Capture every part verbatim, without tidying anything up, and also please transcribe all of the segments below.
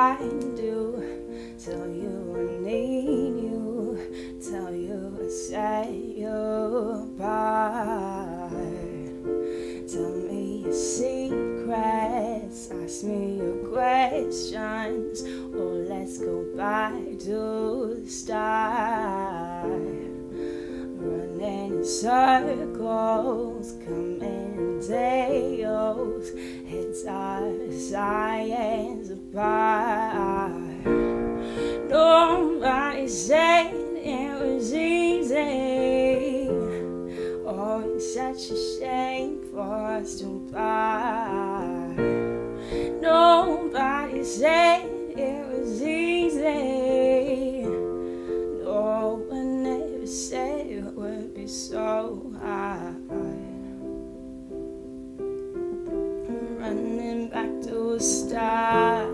I do. Tell you I need you. Tell you to set you apart. Tell me your secrets. Ask me your questions. Or let's go back to the start. Running in circles, coming in tails. Heads are science apart. Nobody said it was easy. Oh, it's such a shame for us to part. Nobody said it was easy. No one ever said it would be so hard. I'm running back to a start.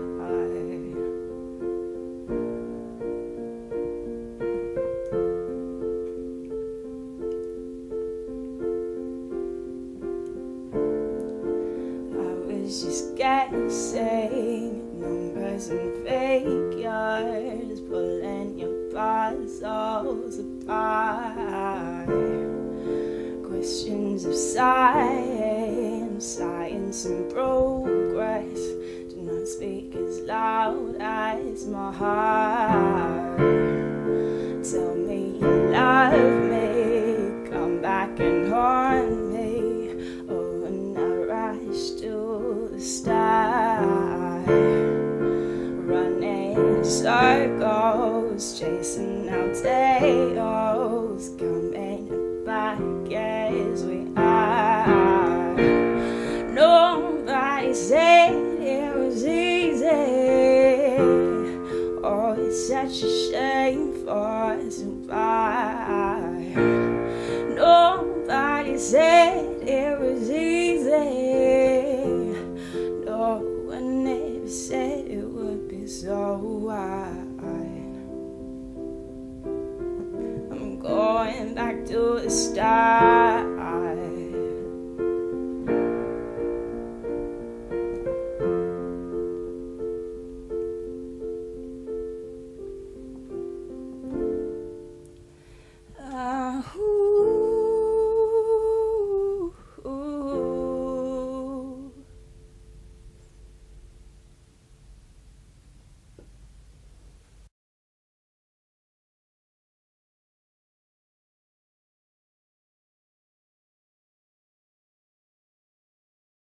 Just guessing numbers and figures, pulling your puzzles apart. Questions of science, science and progress do not speak as loud as my heart. Tell me you love me, come back and haunt me. Oh, and I rush to start, running in circles, chasing our tails, coming back as we are. Nobody said it was easy. Oh, it's such a shame for us to part. Nobody said it was easy. No one ever said it would be so hard. I'm going back to the start.